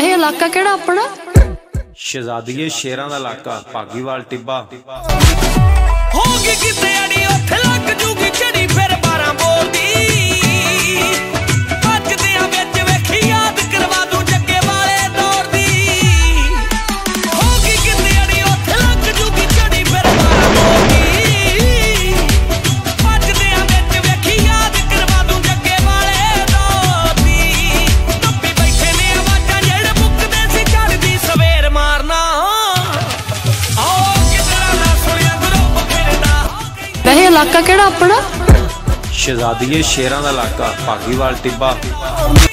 वैसे इलाका केड़ा अपना? शहजादीए शेरां दा इलाका भागीवाल टिब्बा। होगी किते अड़ी उठ लग जूगी चढ़ी फिर 12 बोलदी बचदियां विच वेखी याद करवा दूं जग्गे वाले दौर दी। होगी किते अड़ी उठ लग जूगी चढ़ी फिर 12 बोलदी बचदियां विच वेखी याद करवा दूं जग्गे वाले दौर दी। टप्पी बैठे ने आवाज़ां जेड़े मुकदे सी चढ़दी सवेर मारना। वैसे इलाका केड़ा अपना? शहजादीए शेरां दा इलाका भागीवाल टिब्बा।